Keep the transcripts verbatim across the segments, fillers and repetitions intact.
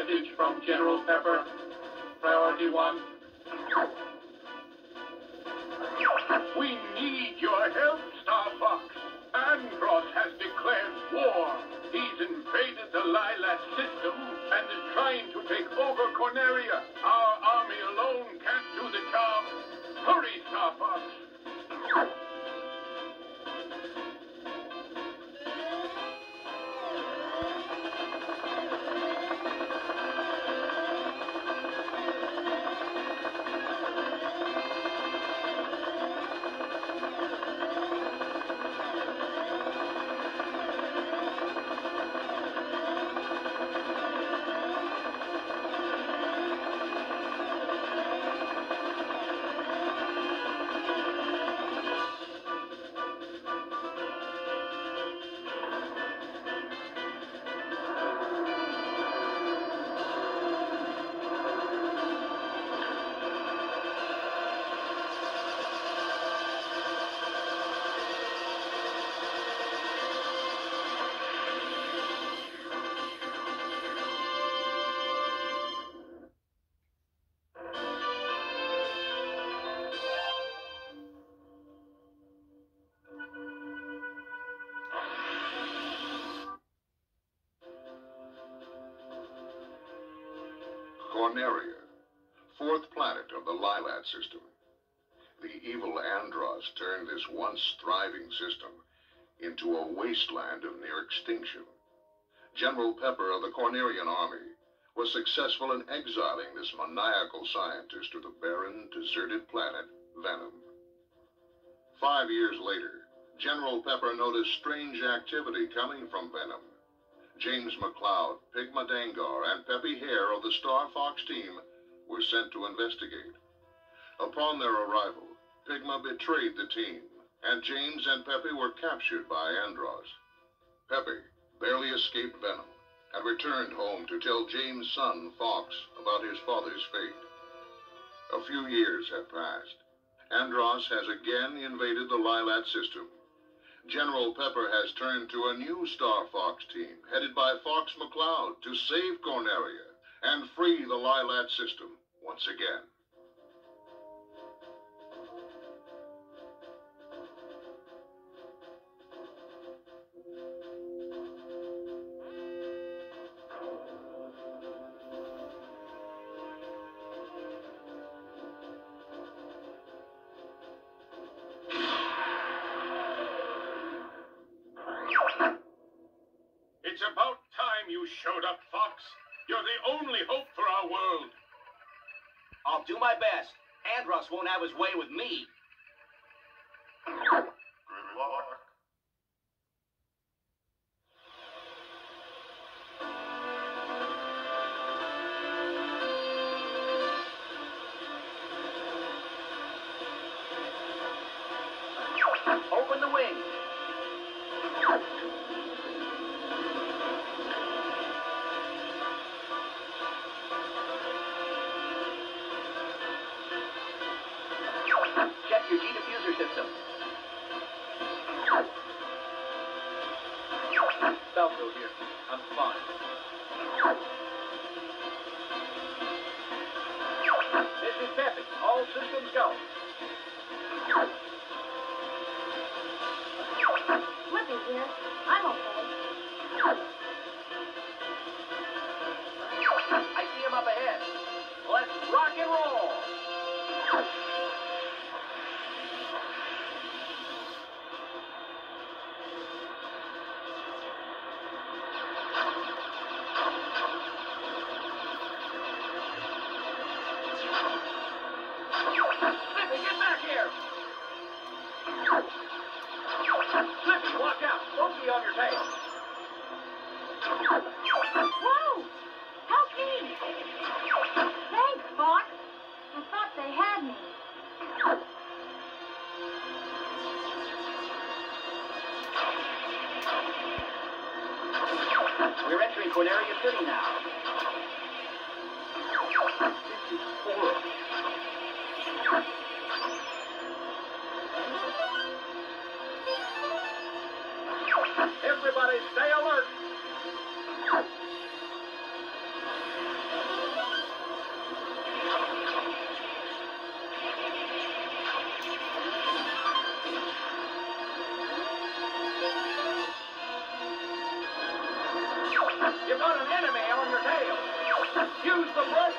message from General Pepper. Priority one. We need your help, Star Fox. Andross has declared war. He's invaded the Lilat system and is trying to take over Corneria. Our army alone can't do the job. Hurry, Star Fox. Corneria, fourth planet of the Lilat system. The evil Andross turned this once thriving system into a wasteland of near extinction. General Pepper of the Cornerian army was successful in exiling this maniacal scientist to the barren, deserted planet, Venom. Five years later, General Pepper noticed strange activity coming from Venom. James McCloud, Pigma Dengar, and Peppy Hare of the Star Fox team were sent to investigate. Upon their arrival, Pigma betrayed the team, and James and Peppy were captured by Andross. Peppy barely escaped Venom and returned home to tell James' son, Fox, about his father's fate. A few years have passed. Andross has again invaded the Lilat system. General Pepper has turned to a new Star Fox team, headed by Fox McCloud, to save Corneria and free the Lilat system once again. It's about time you showed up, Fox. You're the only hope for our world. I'll do my best. Andross won't have his way with me. Good luck. Open the wing. Check your G-diffuser system. Falco here. I'm fine. This is Peppy. All systems go. Slippy here. I'm okay. I see him up ahead. Let's rock and roll. Slippy, get back here! Slippy, watch out! Don't be on your tail! Whoa! Help me! Thanks, Fox. I thought they had me. We're entering Corneria City now. This is horrible. Everybody stay alert! You've got an enemy on your tail. Use the brake.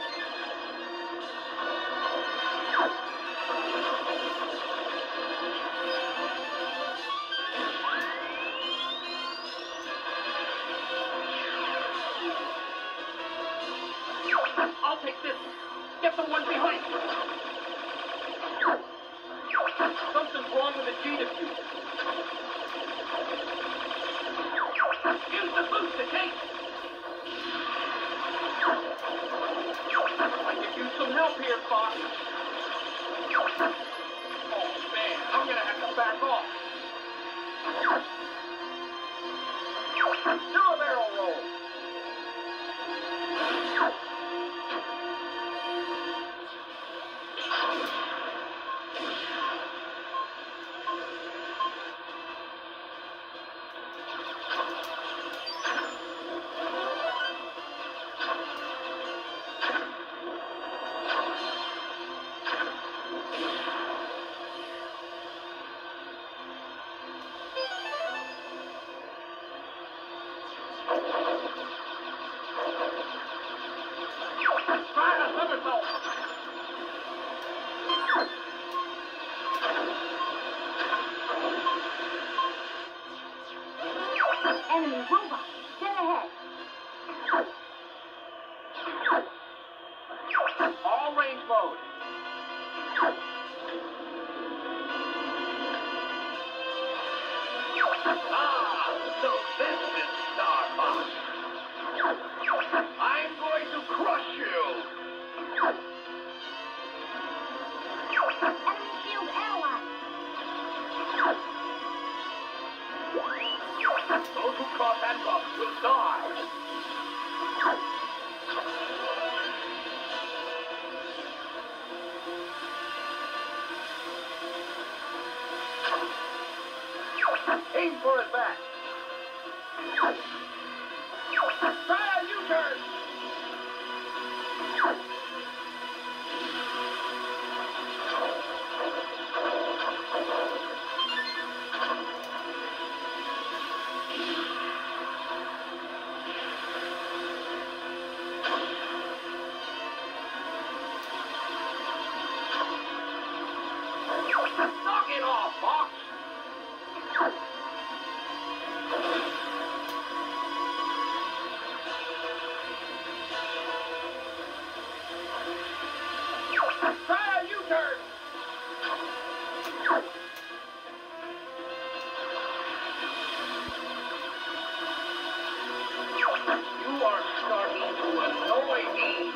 I'll take this. Get the one behind you. Something's wrong with the G diffuser. Use the booster tank. I could use some help here, Fox. Oh, man, I'm gonna have to back off. Do a barrel roll. Enemy robot, dead ahead. All range mode. Ah, so this is Starbucks. I'm going to crush you. Enemy shield analyzed. Those who cross Andross will die. Aim for his back. Try a U-turn. Knock it off, Fox. Try a U-turn. You are starting to annoy me.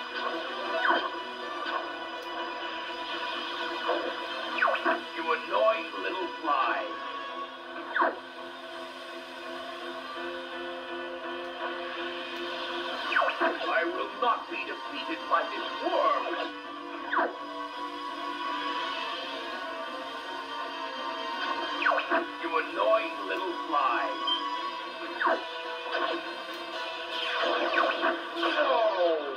You annoying little fly. I will not be defeated by this worm. You annoying little fly. No!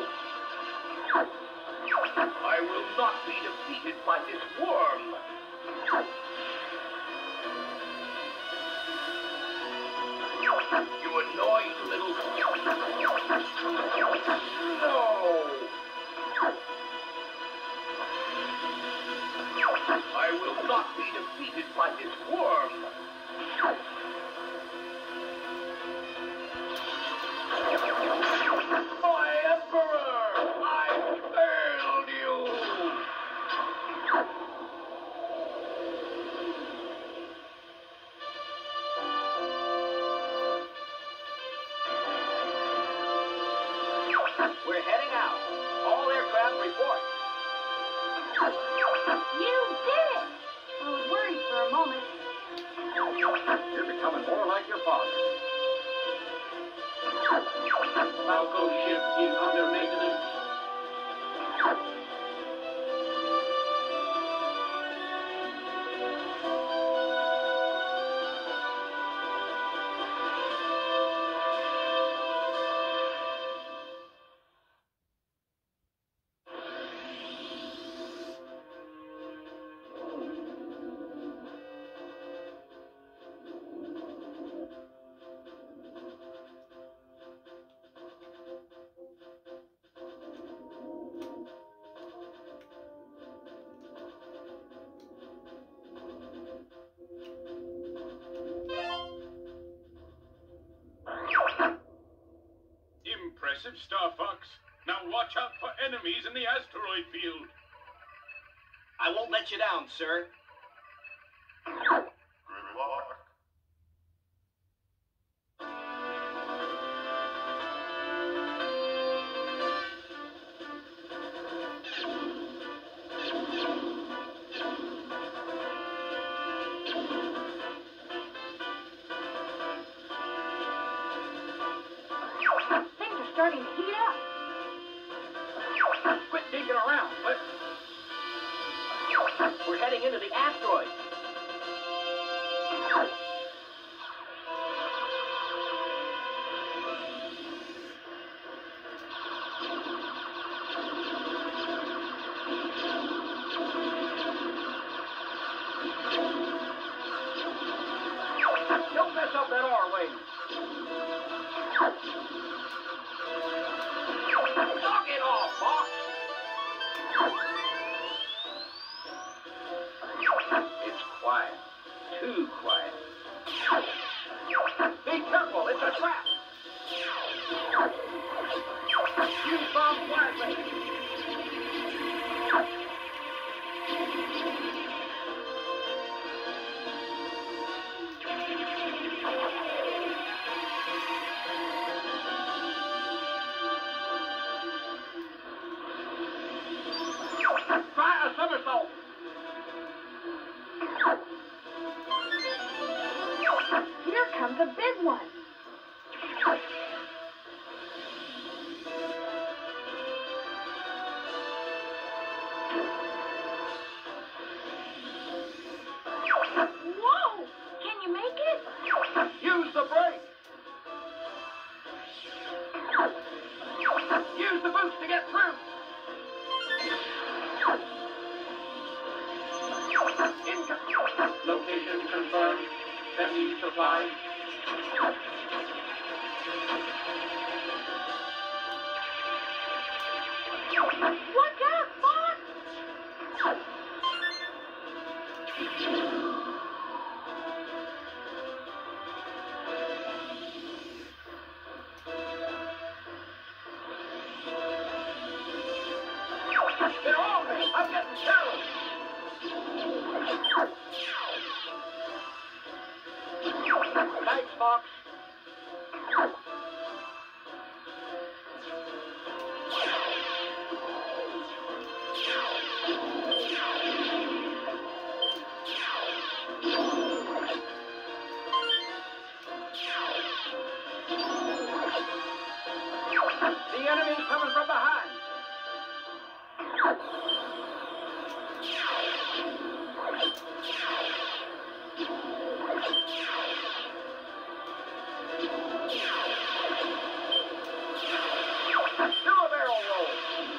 I will not be defeated by this worm. You annoying little... No! I will not be defeated by this worm. My Emperor! I failed you! We're heading out. All aircraft report. You did it! I was worried for a moment. You're becoming more like your father. Falco ship is under maintenance. impressive, Star Fox. Now watch out for enemies in the asteroid field. I won't let you down, sir. Good luck. Things are starting to heat up. Quit digging around. What? We're heading into the asteroid. Don't mess up that R wave. Knock it off, Fox. It's quiet. Too quiet. Be careful, it's a trap. Use bomb wisely. Try a somersault. Here comes a big one. Whoa! Can you make it? Use the brake. Use the boost to get through. Income. Location confirmed. Sending supplies. Watch out, Fox! They're on me. I'm getting challenged. Thanks, Fox. The enemy's coming from behind. Do a barrel roll.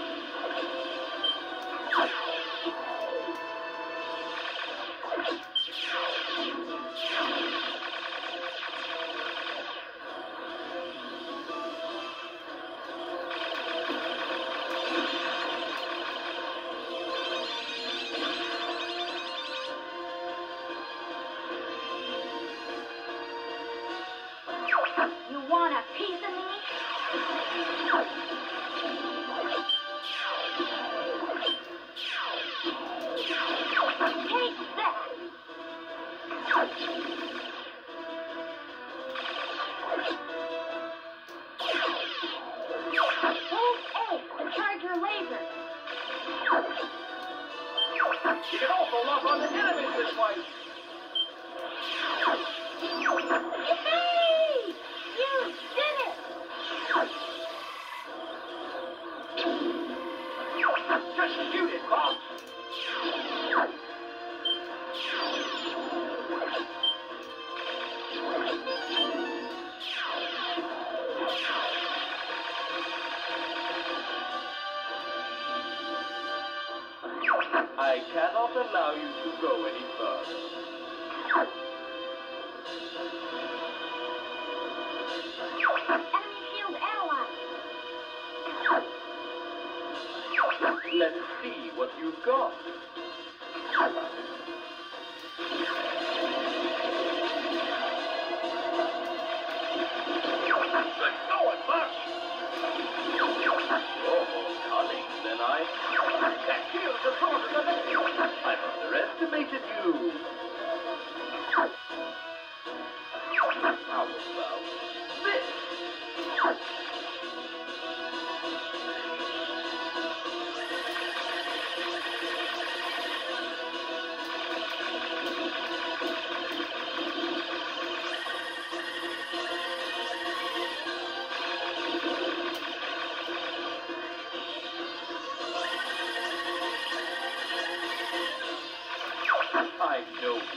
You want a piece of me? Take that! Hold A to charge your laser. You can also lock on the enemies this way. Yippee! You did it! Just shoot it, Fox. I cannot allow you to go any further. Enemy shield analyzed. Let's see what you've got. Good going, Fox.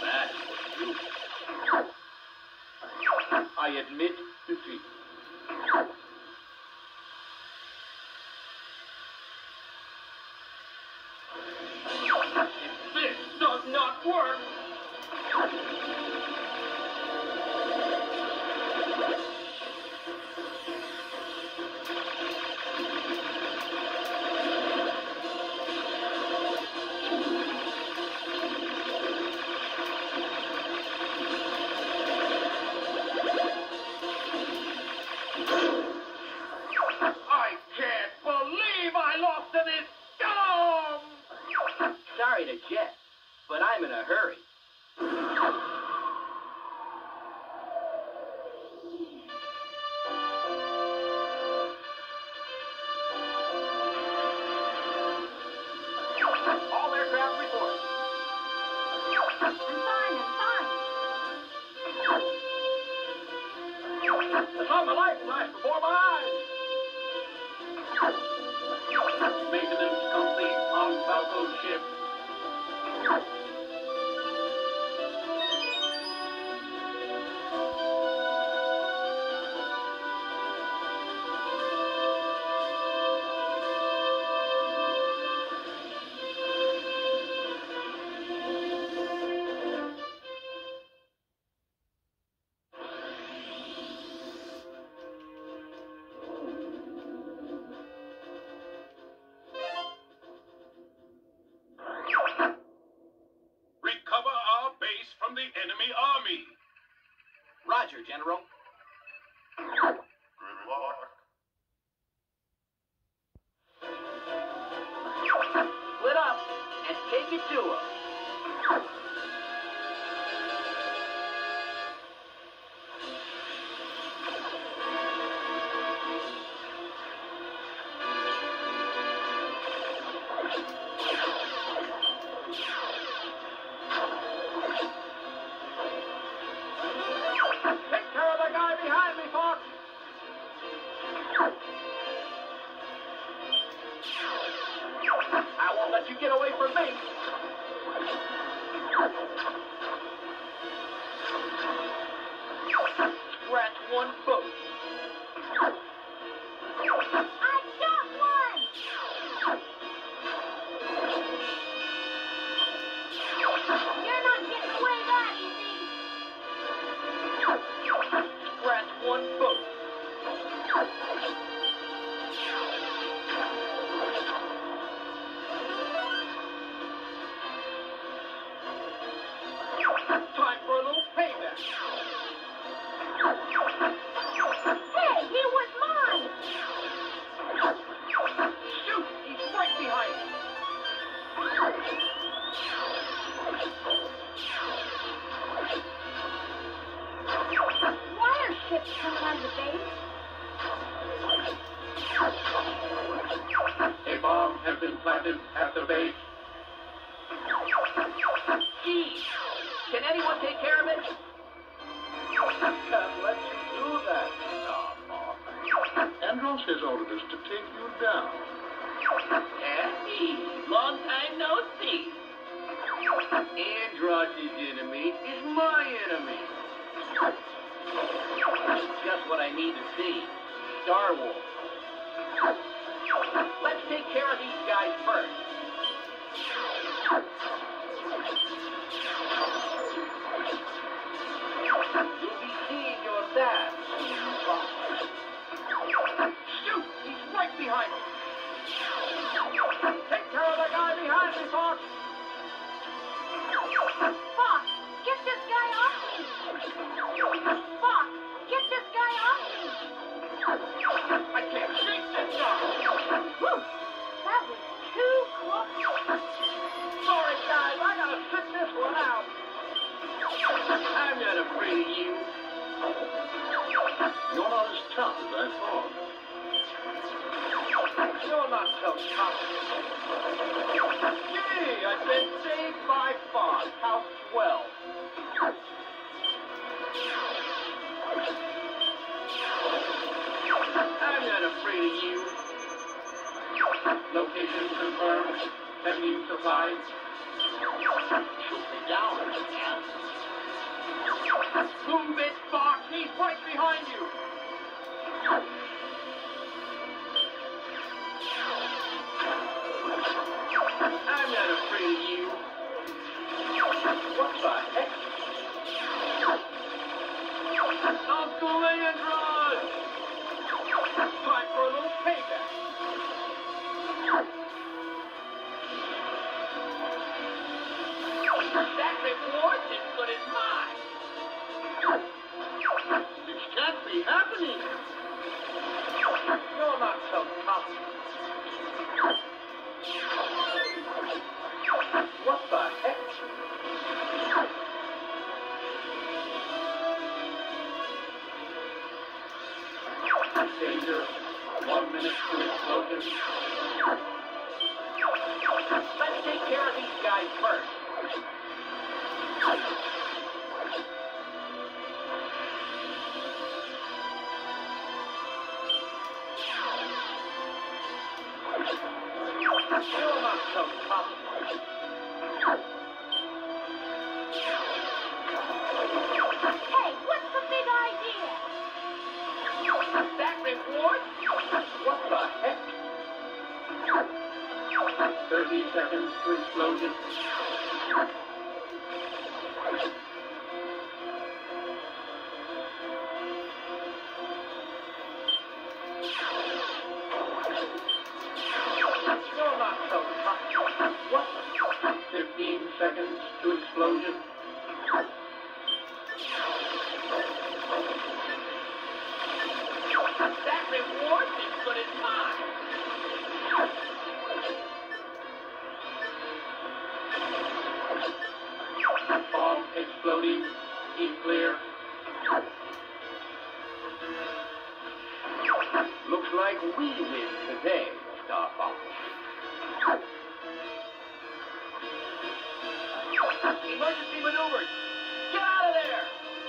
That was you. I admit defeat. If this does not work, I can't believe I lost to this scum! Sorry to jet, but I'm in a hurry. All aircraft report. I'm fine, I'm fine. I saw my life flash before my eyes. Maintenance complete on Falco's ship. Recover our base from the enemy army. Roger, General. Good luck. Split up and take it to him. Take care of the guy behind me, Fox. I won't let you get away from me. Scratch one boat. I got one! You're not getting away that easy. Scratch one boat. Time for a little payback. Hey, he was mine! Shoot! He's right behind me. Why are ships coming out of the base? A bomb has been planted at the base. Gee, can anyone take care of it? Can't let you do that, Starbuck. Andros has ordered us to take you down. Hey, long time no see. Andros' enemy is my enemy. Just what I need to see. Star Wars. Let's take care of these guys first. You'll be seeing your dad. Shoot! He's right behind us. Take care of the guy behind me, Fox. Fox, get this guy off me! Fox, get this guy off me! I can't shake this guy. Whew, that was too close. Sorry, guys. I gotta sit this one out. I'm not afraid of you. You're not as tough as I thought. You're not so tough. Gee, I've been saved by Fox. How swell. I'm not afraid of you. Location confirmed. Sending supplies. shoot me down if you can. Move it, Fox! He's right behind you! I'm not afraid of you. What the heck? Uncle Andros! Time for a little payback. That reward's as good as mine. This can't be happening. You're not so tough. What the heck? Danger. One minute to explosion. Let's take care of these guys first. You're not so tough. Hey, what's the big idea? That reward? What the heck? Thirty seconds to explosion. You're not so tough. What? Fifteen seconds to explosion. That reward is as good as mine. Bomb exploding. Keep clear. Looks like we win today, Star Fox. Emergency maneuvers! Get out of there!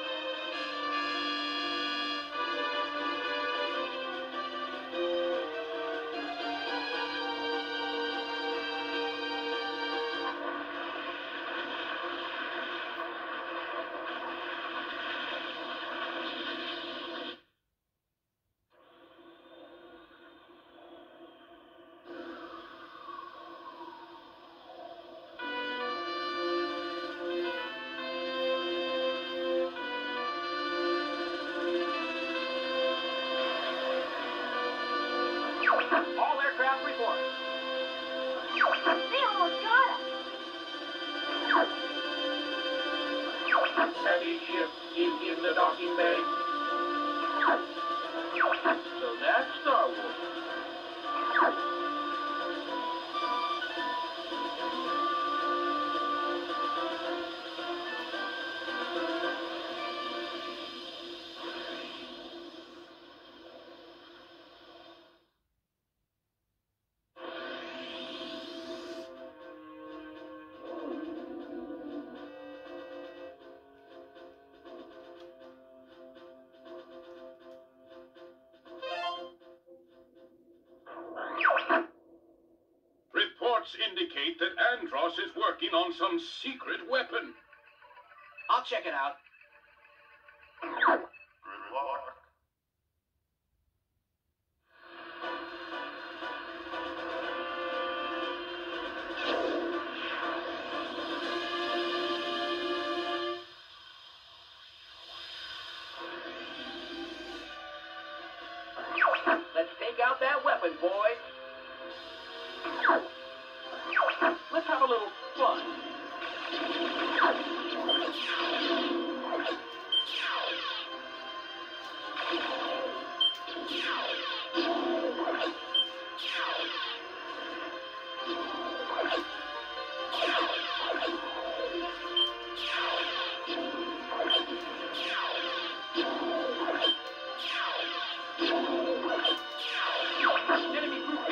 All aircraft report. They almost got us. Heavy ship is in the docking bay. So that's Star Wars. Reports indicate that Andros is working on some secret weapon. I'll check it out. Good luck. Let's take out that weapon, boys. Let's have a little fun. Enemy group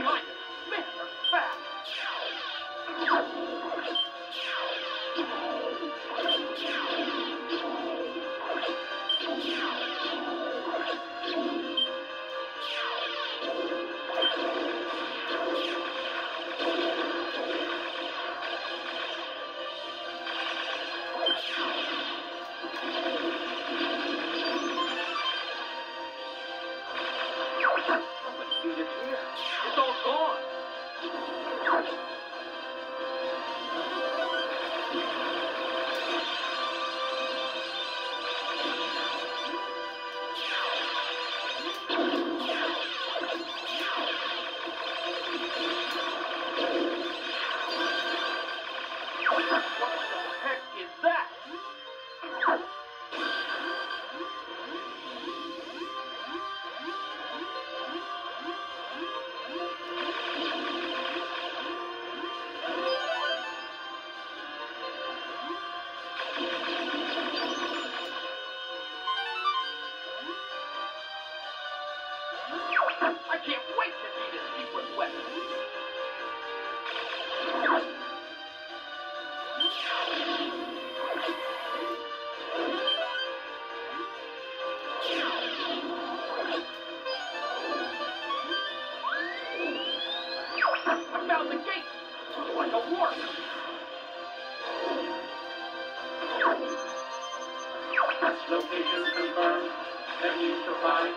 Location confirmed. Heading supplied.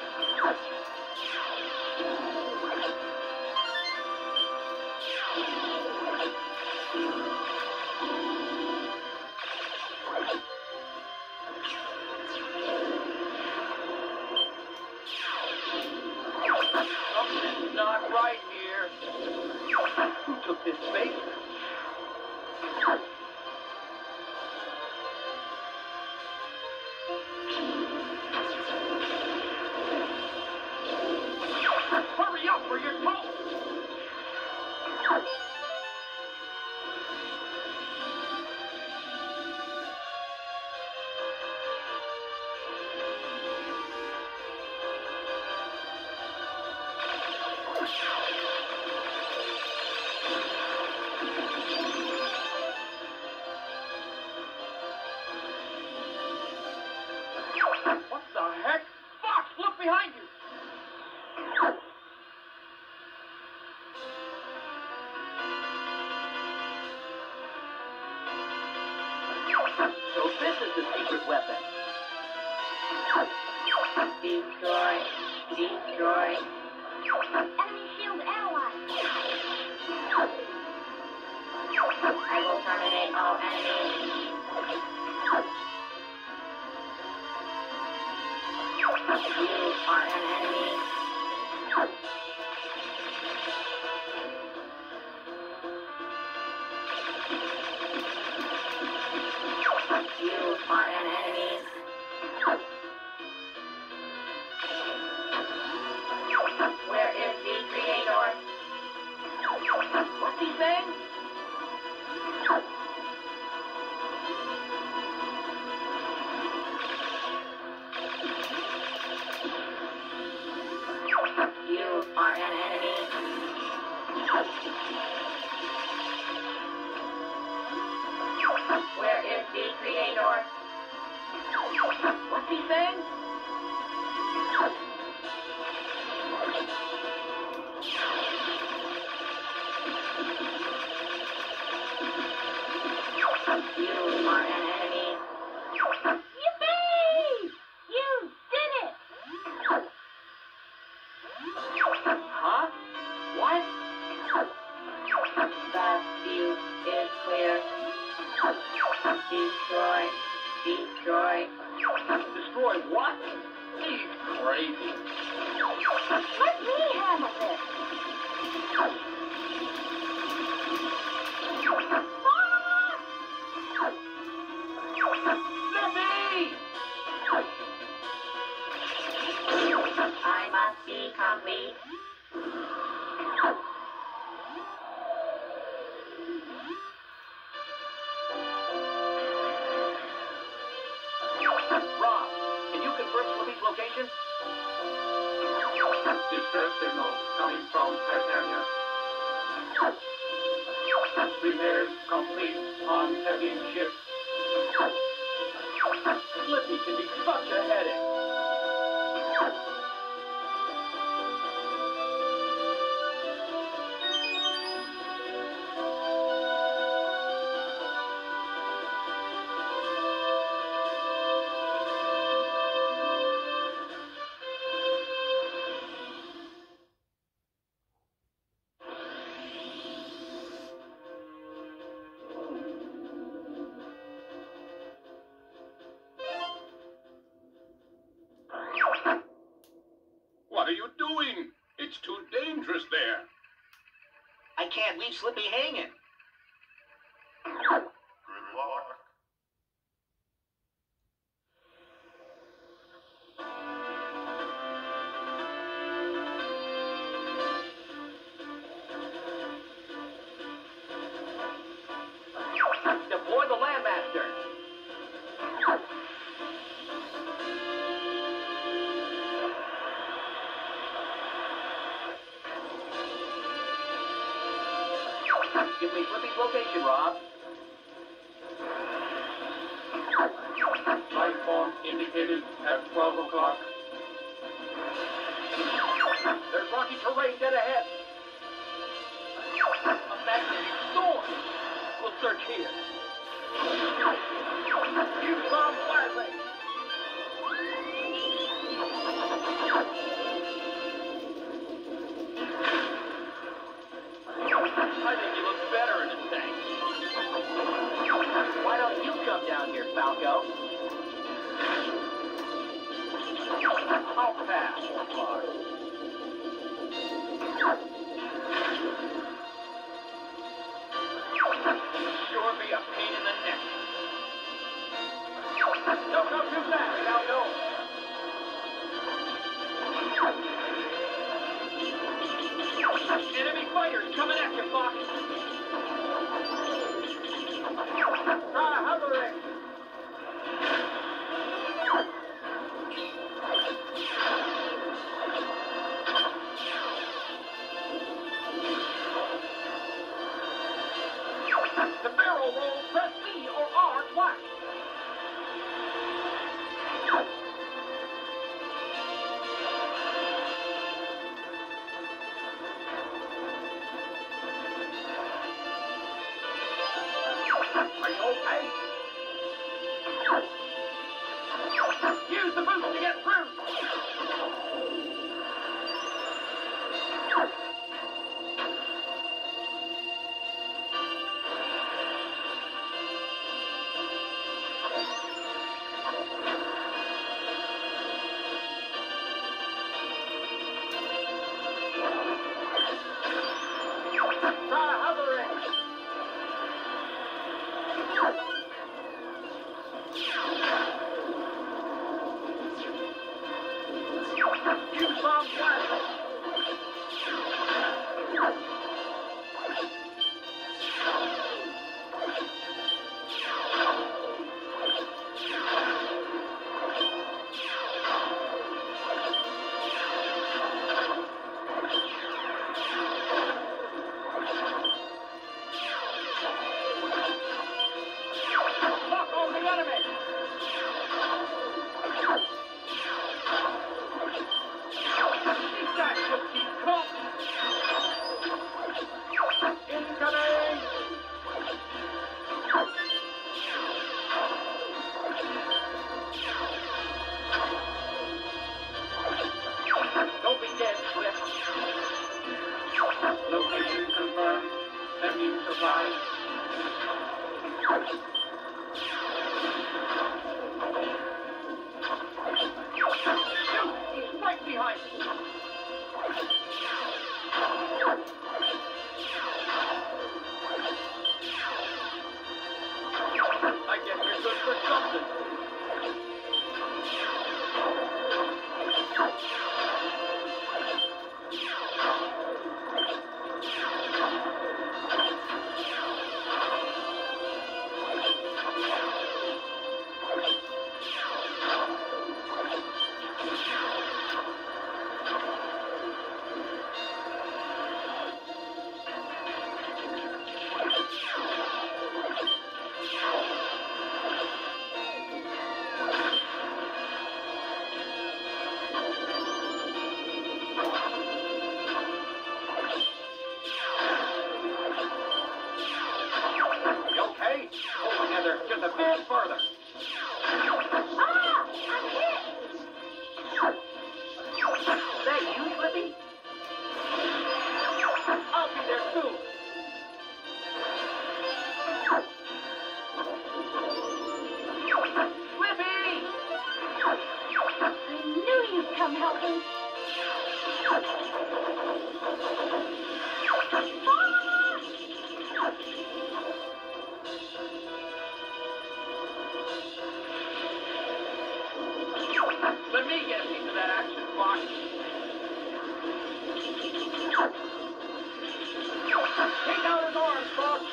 Something's not right here. Who took this space? Hurry up or you're toast! What the heck? Fox, look behind you! So this is the secret weapon. Destroy. Destroy. Enemy shield analyzed. I will terminate all enemies. You are an enemy. You are an enemy. Where is the creator? What's he saying? You are an enemy. Where is the creator? What's he saying? You are an enemy. Yippee! You did it! Huh? What? The view is clear. Destroy. Destroy. Destroy what? He's crazy. Let me handle this. Slippy! I must be complete. Rob, can you confirm Slippy's location? Distress signal coming from Titania. Repairs complete on heavy ship. Slippy can be such a headache. What are you doing? It's too dangerous there. I can't leave Slippy hanging. Good luck. Deploy the Landmaster. Give me Slippy's location, Rob. Life form indicated at twelve o'clock. There's rocky terrain dead ahead. A magnetic storm. We'll search here. Use bomb flashlight. fast, Fox. Sure be a pain in the neck. Don't go too fast, now go. Enemy fighters coming at you, Fox. Try to hover it. The barrel roll, press B or R twice. Are you okay? Use the boost to get through. Try to hover it. Use bomb blast. Lock on the enemy. These guys just keep coming. Incoming. Don't be dead, Cliff. Location confirmed. Enemy survived. Shoot! He's right behind you. I guess you're good for something. You okay? Hold together just a bit further. Ah! I'm hit! Is that you, Flippy? I'll be there soon. Flippy! I knew you'd come help me. Let me get a piece of that action, Fox. Take out his arms, Fox.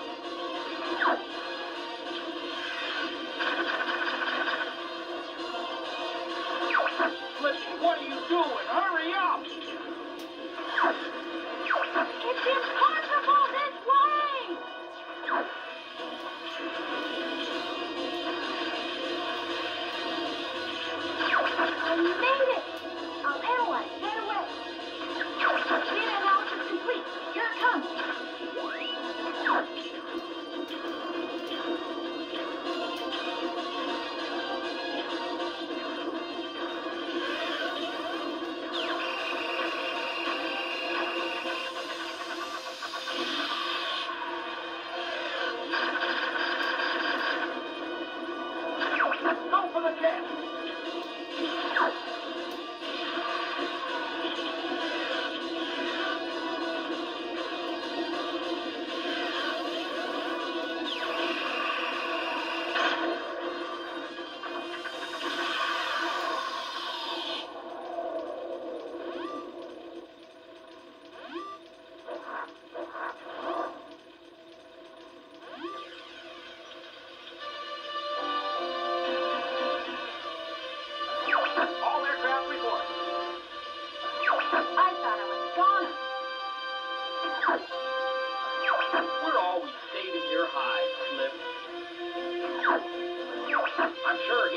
Flippy, what are you doing? Hurry up! It's impossible this way! I made it! I'll analyze right away. Data analysis complete. Here it comes.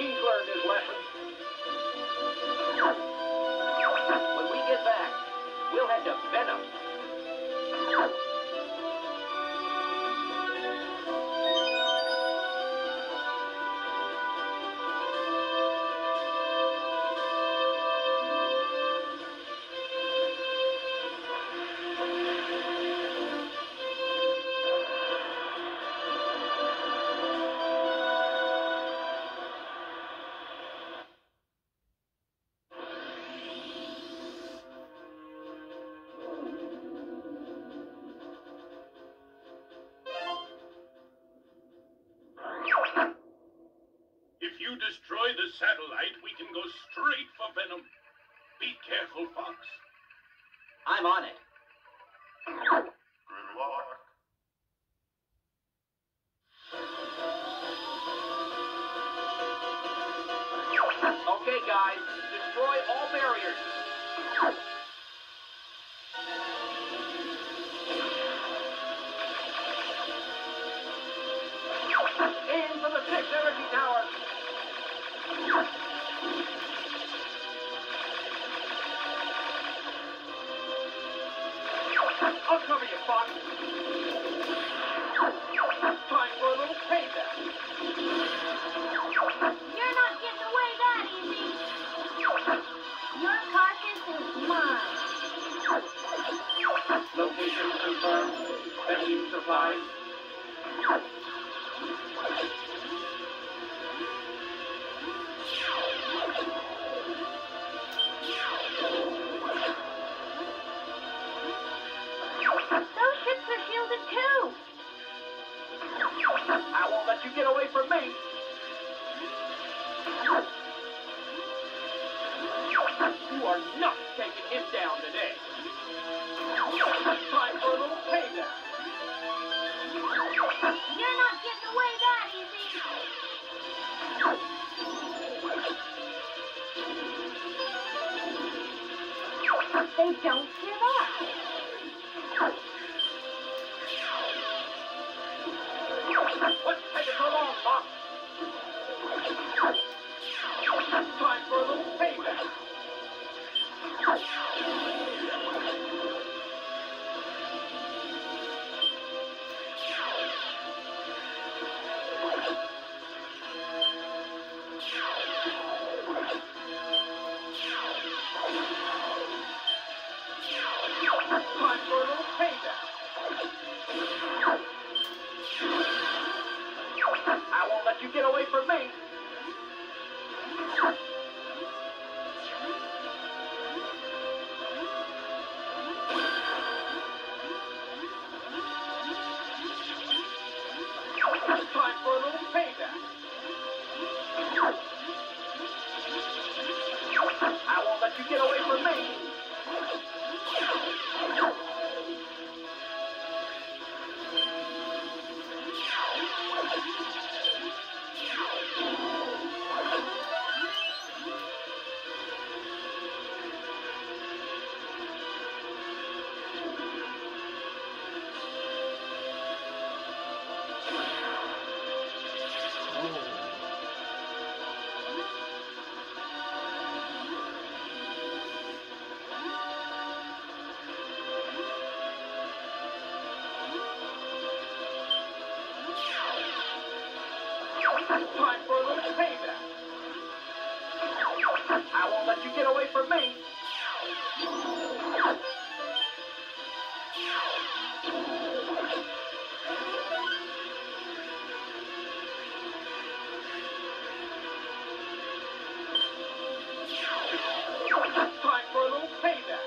He's learned his lesson. When we get back, we'll head to Venom. If you destroy the satellite, we can go straight for Venom. Be careful, Fox. I'm on it. Good luck. Okay, guys, destroy all barriers. Aim for the six energy tower. I'll cover you, Fox. Time for a little payback. You're not getting away that easy. Your carcass is mine. Location confirmed. Fetching supplies. Those ships are shielded too. I won't let you get away from me. You are not taking him down today. Time for a little payback. You're not getting away that easy. They don't give up. What's taking so long, Fox? Time for a little payback. Time for a little payback. I won't let you get away from me. Time for a little payback. I won't let you get away from me. Time for a little payback. I won't let you get away from me. Time for a little payback.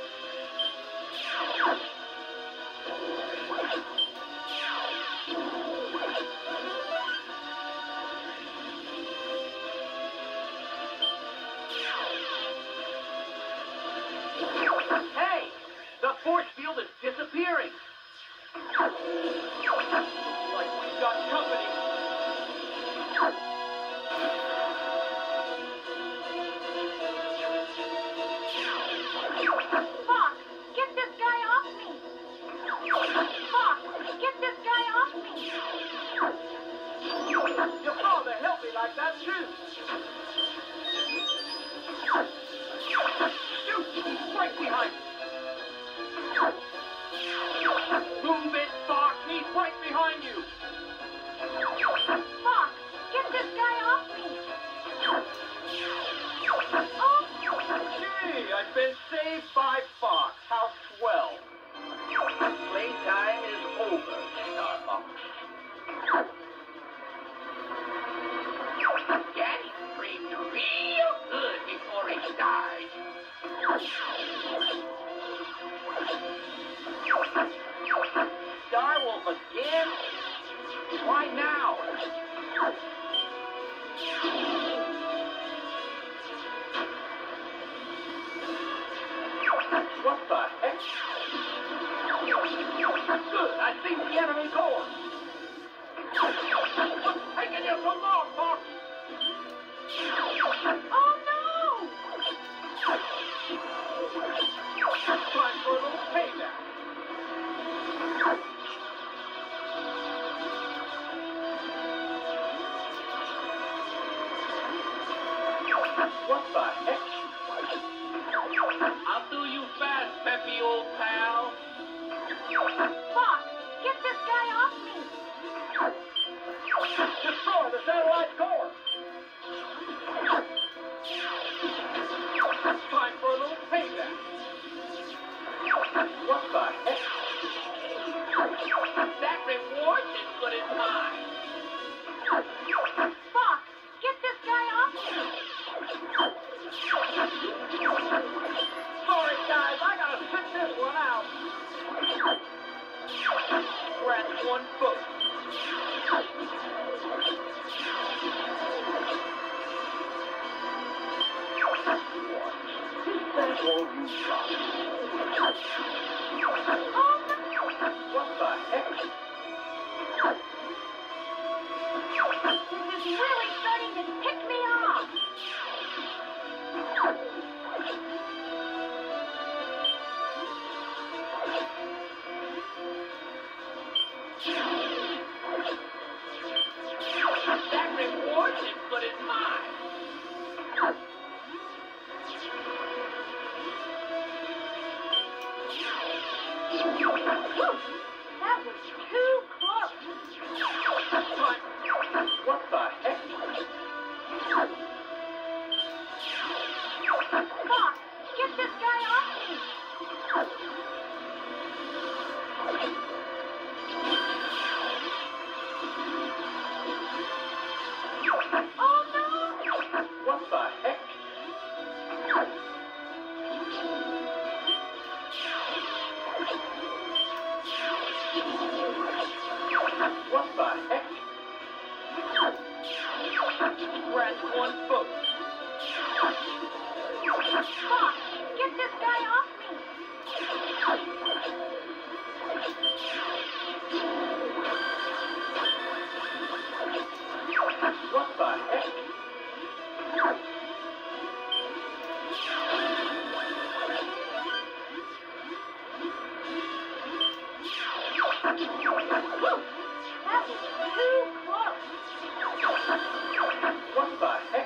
Hey, the force field is disappearing. Like we've got company. Fox, get this guy off me. Fox, get this guy off me. Your father helped me like that too. Direwolf again? Why now? What the heck? Good, I see the enemy core. Taking you so long, Fox. Oh no! Time for a little payback. What the heck? I'll do you fast, Peppy, old pal. Fox, get this guy off me! Destroy the satellite core. Time for a little payback. What the heck? That reward is good as mine. Fox, get this guy off me! Sorry, guys, I gotta sit this one out. Scratch one foot. That's all you got. Oh no! What the heck? This is really starting to tick me off! That reward is good as mine. Whew, that was too close! What the heck? Fox, get this guy off me! Oh no! What the heck? What the heck? Scratch one foot. Fox, get this guy off me! What the heck? Whew, that was too close! What the heck?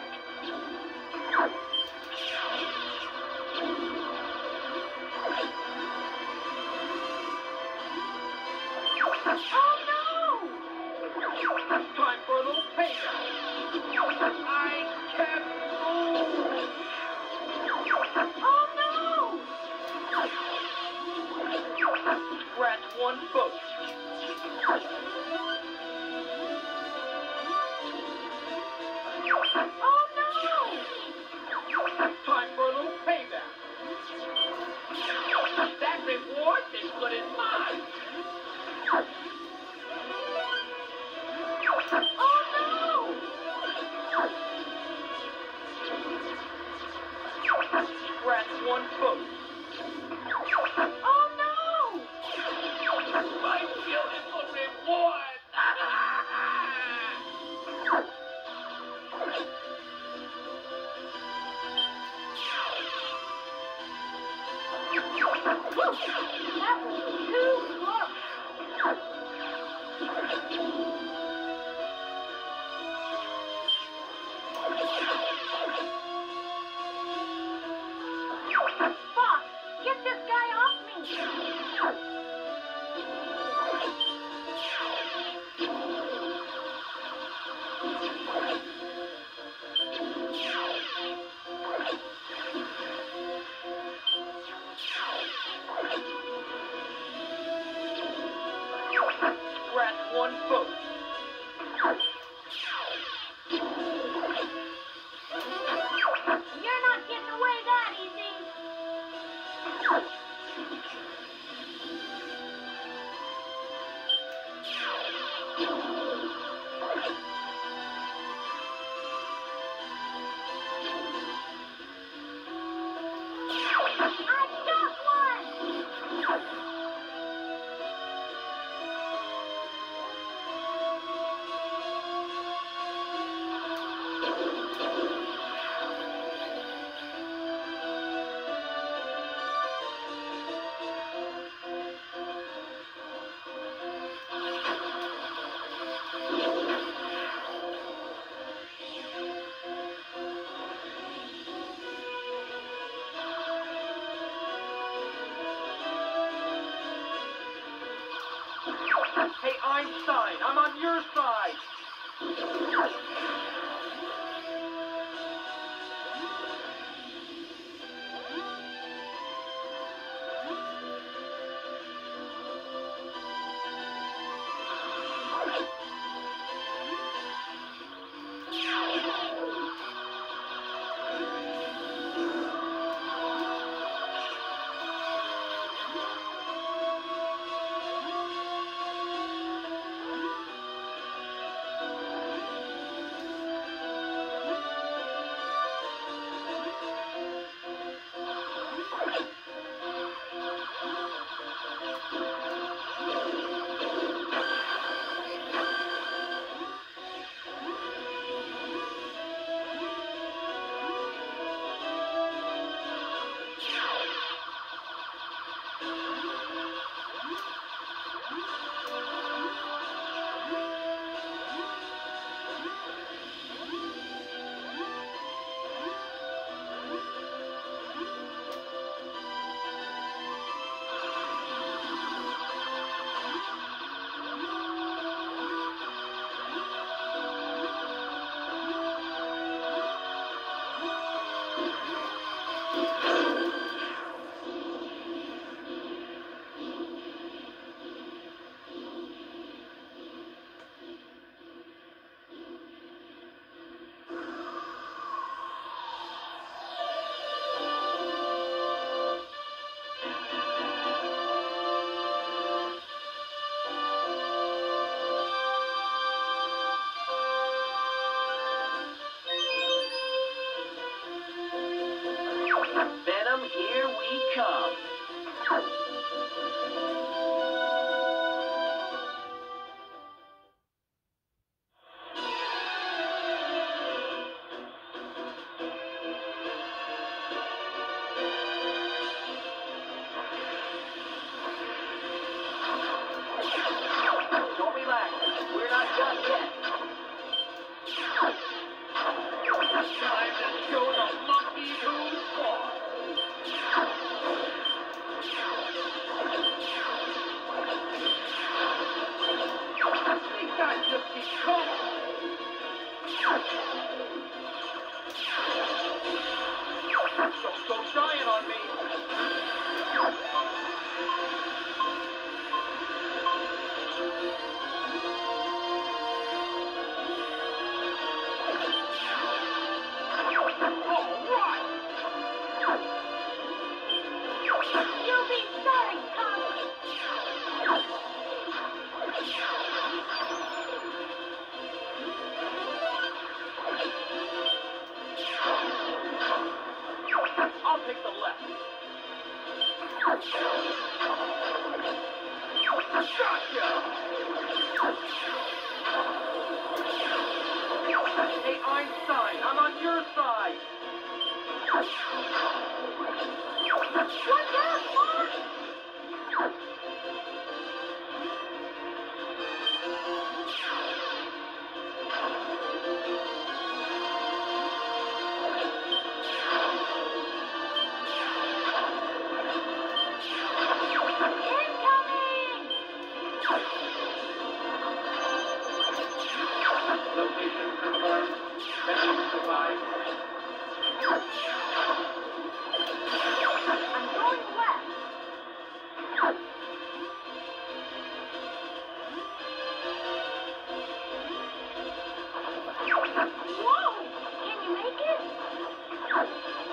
Oh no! Time for a little payback. I can't move. Oh no! Scratch one foot. Oh no! Time for a little payback. That reward is good as mine. Oh no! Scratch one foot. Oh no! My beautiful reward. Whew, that was too close! Fox, Einstein, I'm on your side. Venom, here we come. Don't relax. We're not done yet. It's time to show the monkeys who's boss. These guys just keep coming. Don't go dying on me. You'll be sorry, Tommy. I'll take the left. Gotcha! Hey, Einstein, I'm on your side. Watch out, Mark! Incoming! Location confirmed. Venom survived. I'm going left. Whoa! Can you make it?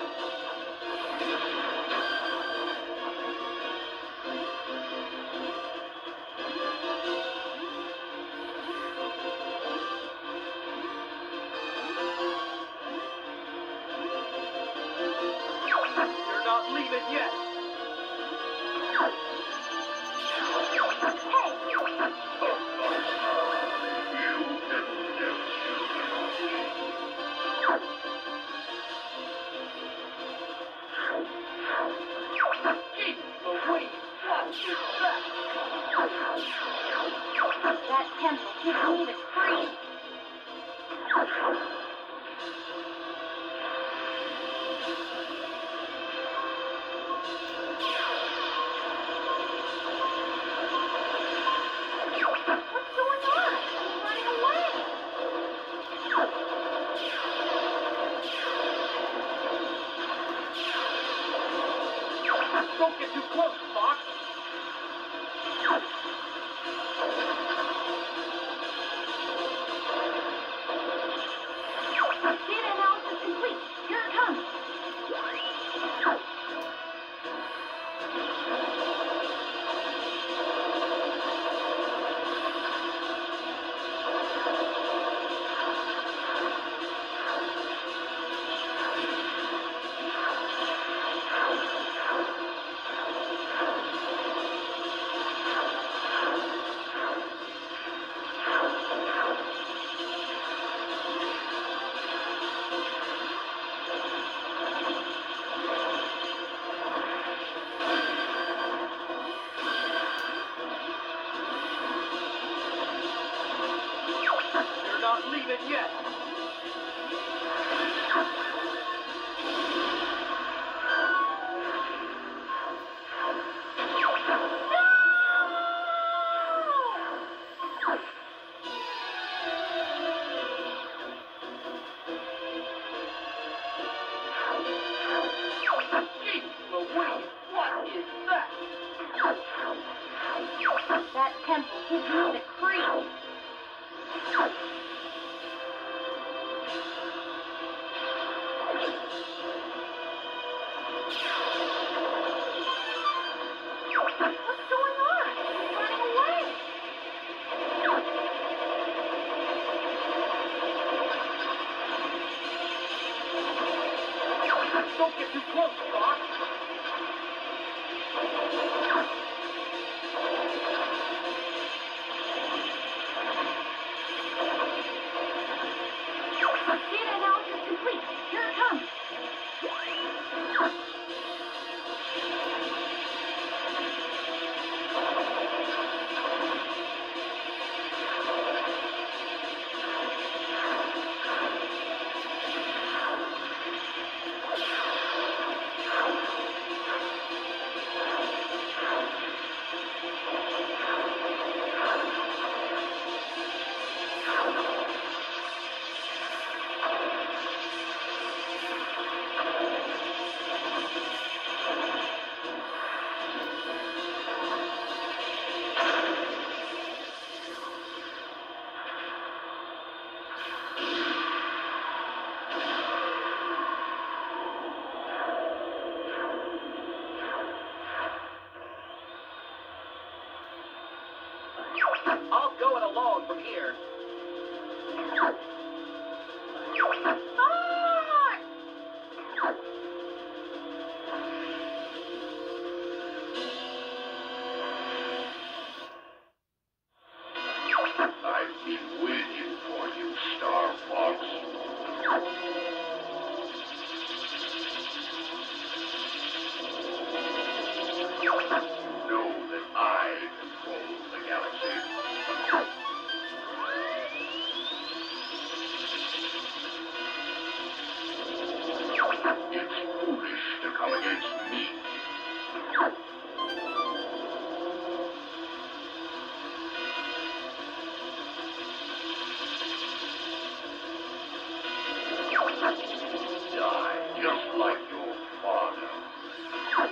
You're not leaving yet. Jeez Louise, what is that? That temple didn't even freeze. close, Fox. Data analysis complete. Here it comes. You're not leaving yet. Jeez Louise, what is that? That temple gives me the creeps. What's going on? He's running away. Don't get too close, Fox. Data analysis complete. Here it comes. I'll go it alone from here. I've been waiting for you, Star Fox. Know that I control the galaxy. It's foolish to come against me. Die just like your father.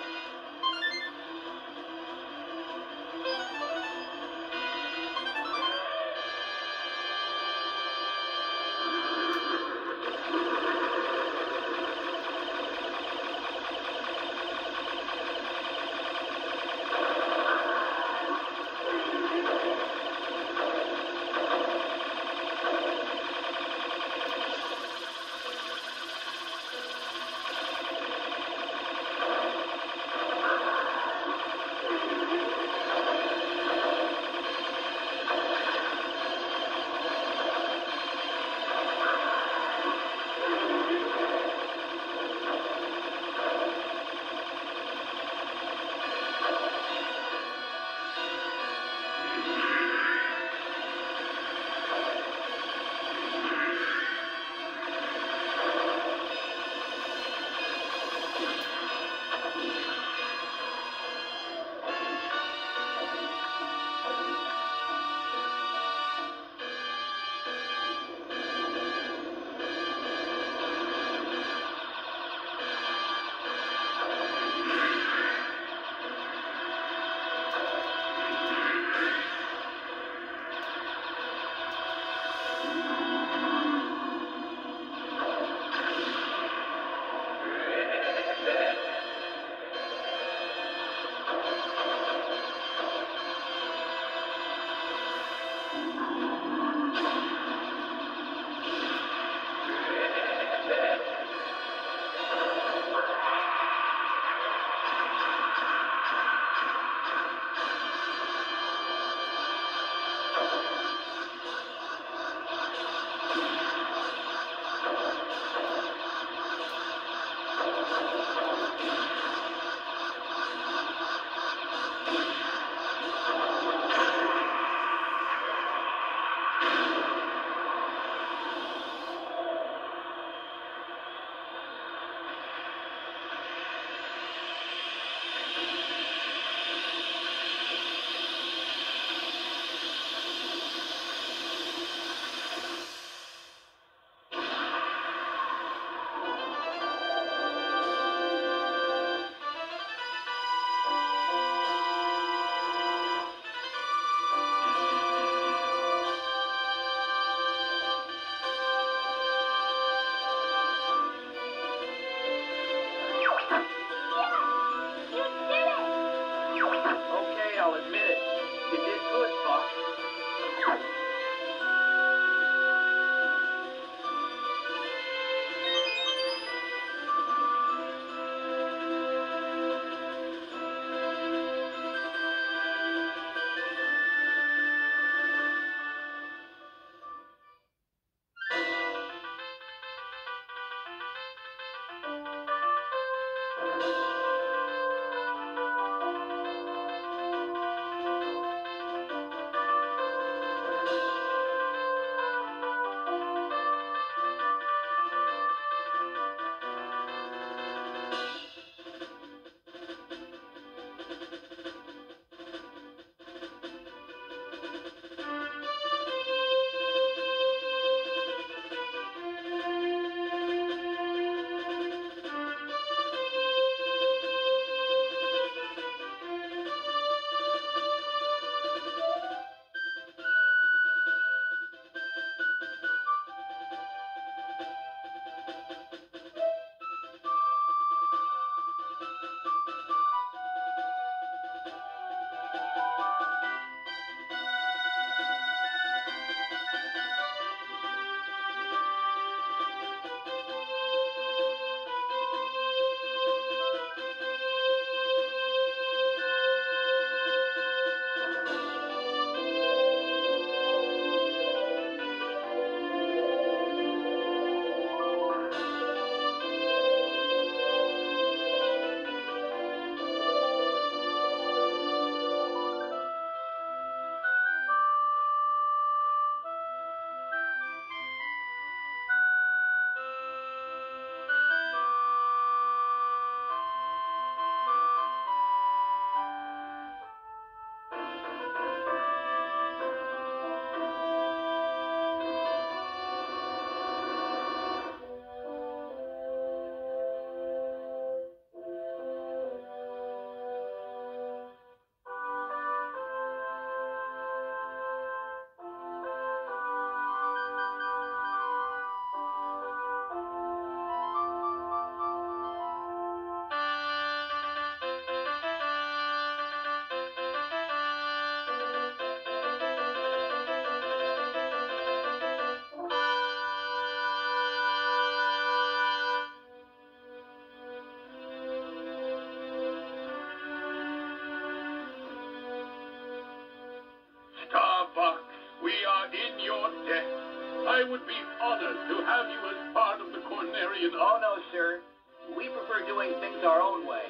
Starbuck, we are in your debt. I would be honored to have you as part of the Cornerian Oh, no, sir. We prefer doing things our own way.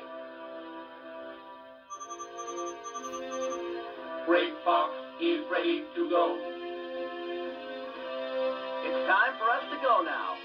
Great Fox is ready to go. It's time for us to go now.